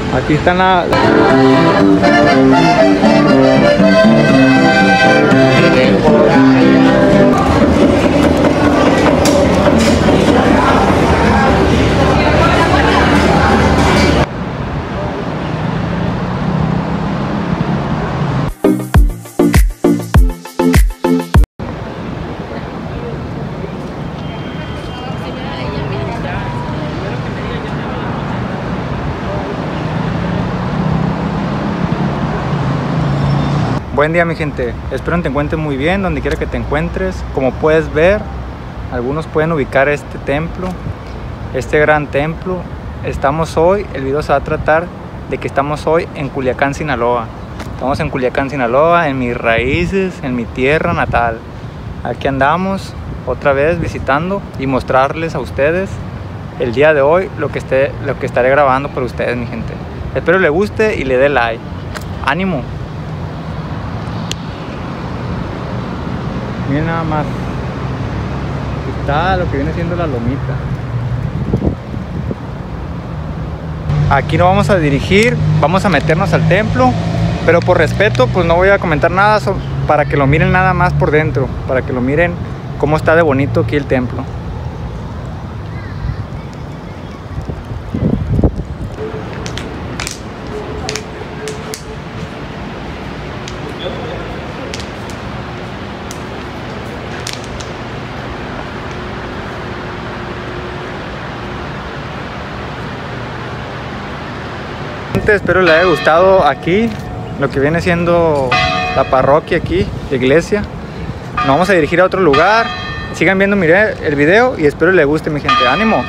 Aquí están la... Buen día mi gente, espero que te encuentres muy bien donde quiera que te encuentres. Como puedes ver, algunos pueden ubicar este templo, este gran templo. Estamos hoy, el video se va a tratar de que estamos hoy en Culiacán, Sinaloa. Estamos en Culiacán, Sinaloa, en mis raíces, en mi tierra natal. Aquí andamos otra vez visitando y mostrarles a ustedes el día de hoy lo que estaré grabando por ustedes mi gente. Espero les guste y le dé like. ¡Ánimo! Miren nada más, aquí está lo que viene siendo la lomita. Aquí nos vamos a dirigir, vamos a meternos al templo, pero por respeto pues no voy a comentar nada para que lo miren nada más por dentro, para que lo miren cómo está de bonito aquí el templo. Espero les haya gustado aquí lo que viene siendo la parroquia aquí, la iglesia. Nos vamos a dirigir a otro lugar. Sigan viendo el video y espero les guste mi gente. ¡Ánimo!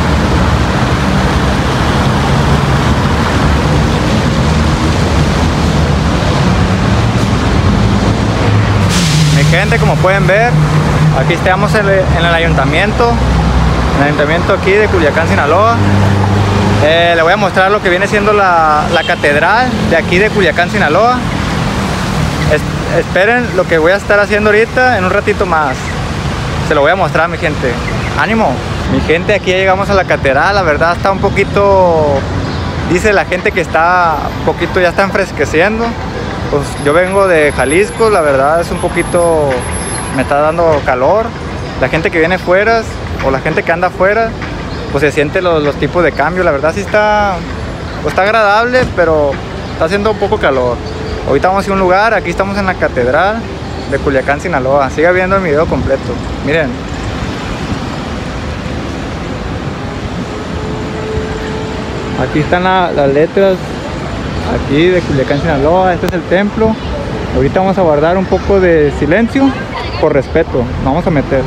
Mi gente, como pueden ver, aquí estamos en el ayuntamiento. En el ayuntamiento aquí de Culiacán, Sinaloa. Le voy a mostrar lo que viene siendo la catedral de aquí de Culiacán, Sinaloa. Esperen lo que voy a estar haciendo ahorita en un ratito más. Se lo voy a mostrar mi gente. ¡Ánimo! Mi gente, aquí ya llegamos a la catedral. La verdad está un poquito... Dice la gente que está un poquito, ya está enfresqueciendo. Pues yo vengo de Jalisco, la verdad es un poquito... Me está dando calor. La gente que viene fuera o la gente que anda afuera, pues se siente los tipos de cambio. La verdad sí está, pues está agradable, pero está haciendo un poco calor. Ahorita vamos a ir a un lugar, aquí estamos en la catedral de Culiacán, Sinaloa. Siga viendo el video completo, miren. Aquí están las letras, aquí de Culiacán, Sinaloa. Este es el templo. Ahorita vamos a guardar un poco de silencio, por respeto, nos vamos a meter.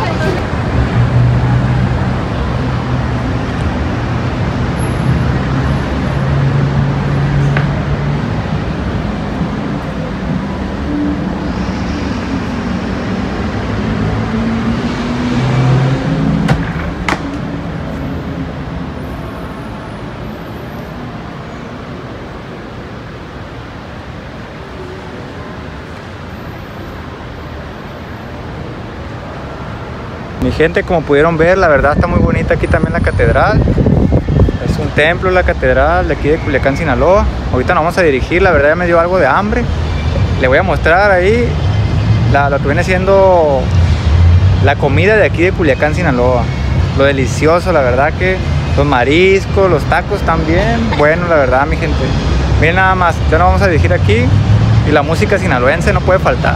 Mi gente, como pudieron ver, la verdad está muy bonita aquí también la catedral. Es un templo la catedral de aquí de Culiacán, Sinaloa. Ahorita nos vamos a dirigir, la verdad ya me dio algo de hambre. Le voy a mostrar ahí lo que viene siendo la comida de aquí de Culiacán, Sinaloa. Lo delicioso, la verdad que los mariscos, los tacos también. Bueno, la verdad mi gente. Miren nada más, ya nos vamos a dirigir aquí y la música sinaloense no puede faltar.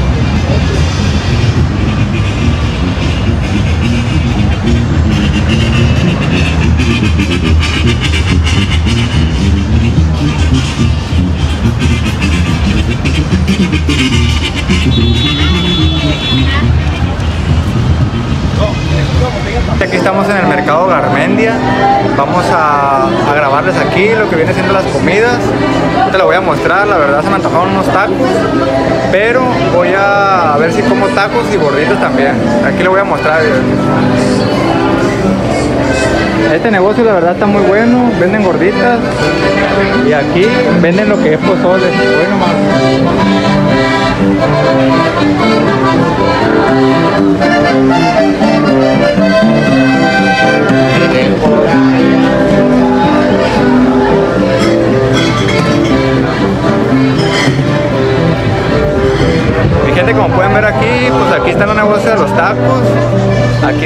Aquí estamos en el mercado Garmendia. Vamos a grabarles aquí lo que viene siendo las comidas. Te lo voy a mostrar, la verdad se me antojaron unos tacos, pero voy a ver si como tacos y gorditos también. Aquí lo voy a mostrar. Este negocio la verdad está muy bueno, venden gorditas y aquí venden lo que es pozole. Bueno, más.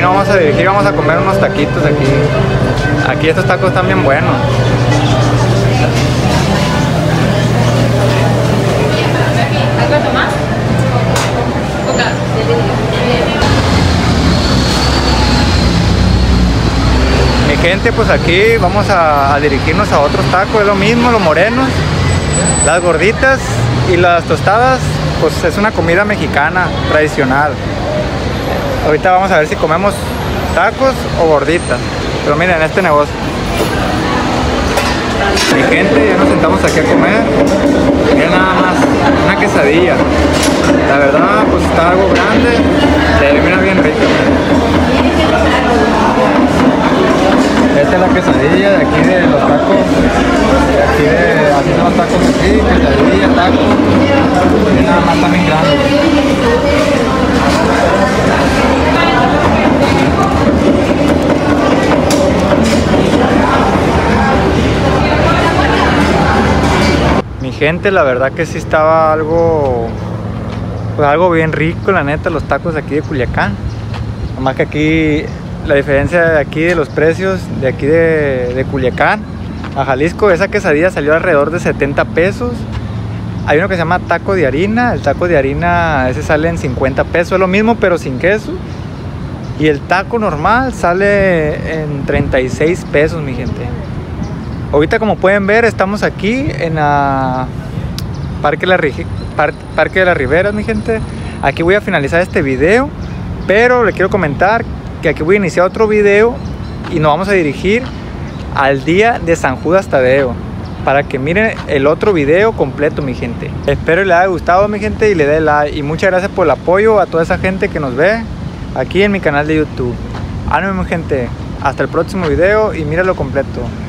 nos vamos a dirigir, vamos a comer unos taquitos aquí. Aquí estos tacos están bien buenos. ¿Algo más? Mi gente, pues aquí vamos a dirigirnos a otros tacos, es lo mismo, los morenos, las gorditas y las tostadas, pues es una comida mexicana tradicional. Ahorita vamos a ver si comemos tacos o gorditas, pero miren este negocio. Mi gente, ya nos sentamos aquí a comer. Miren nada más, una quesadilla. La verdad, pues está algo grande, se mira bien rico. Esta es la quesadilla de aquí de los tacos. De aquí de, así son los tacos aquí, quesadilla, tacos. Miren nada más, también grande. Mi gente, la verdad que sí estaba algo, pues algo bien rico, la neta, los tacos de aquí de Culiacán. Nomás que aquí, la diferencia de aquí de los precios, de aquí de Culiacán a Jalisco, esa quesadilla salió alrededor de 70 pesos. Hay uno que se llama taco de harina, el taco de harina ese sale en 50 pesos, es lo mismo pero sin queso. Y el taco normal sale en 36 pesos, mi gente. Ahorita, como pueden ver, estamos aquí en la Parque de las Riberas, mi gente. Aquí voy a finalizar este video, pero le quiero comentar que aquí voy a iniciar otro video y nos vamos a dirigir al día de San Judas Tadeo, para que miren el otro video completo, mi gente. Espero les haya gustado, mi gente, y le dé like. Y muchas gracias por el apoyo a toda esa gente que nos ve aquí en mi canal de YouTube. Ánimo, mi gente. Hasta el próximo video y míralo completo.